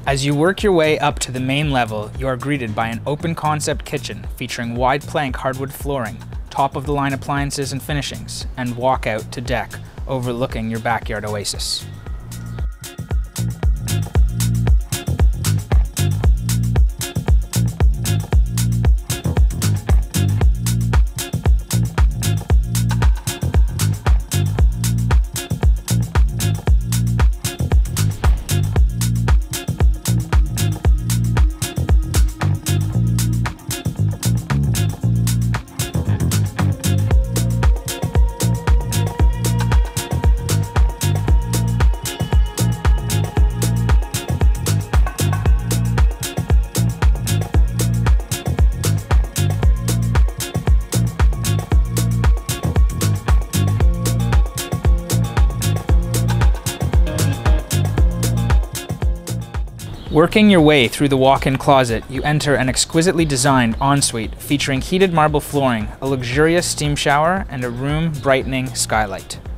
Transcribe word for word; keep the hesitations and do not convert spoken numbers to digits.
As you work your way up to the main level, you are greeted by an open concept kitchen featuring wide plank hardwood flooring, top of the line appliances and finishings, and walk out to deck overlooking your backyard oasis. Working your way through the walk-in closet, you enter an exquisitely designed ensuite featuring heated marble flooring, a luxurious steam shower, and a room-brightening skylight.